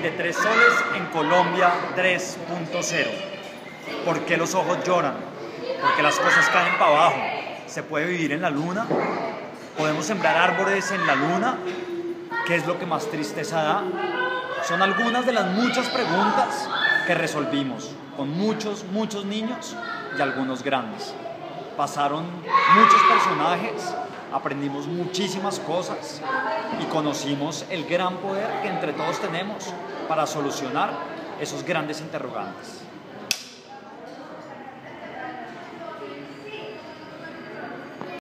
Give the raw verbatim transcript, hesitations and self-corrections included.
de Tres Soles en Colombia tres punto cero. ¿Por qué los ojos lloran? Porque las cosas caen para abajo. ¿Se puede vivir en la luna? ¿Podemos sembrar árboles en la luna? ¿Qué es lo que más tristeza da? Son algunas de las muchas preguntas que resolvimos con muchos, muchos niños y algunos grandes. Pasaron muchos personajes, aprendimos muchísimas cosas y conocimos el gran poder que entre todos tenemos para solucionar esos grandes interrogantes.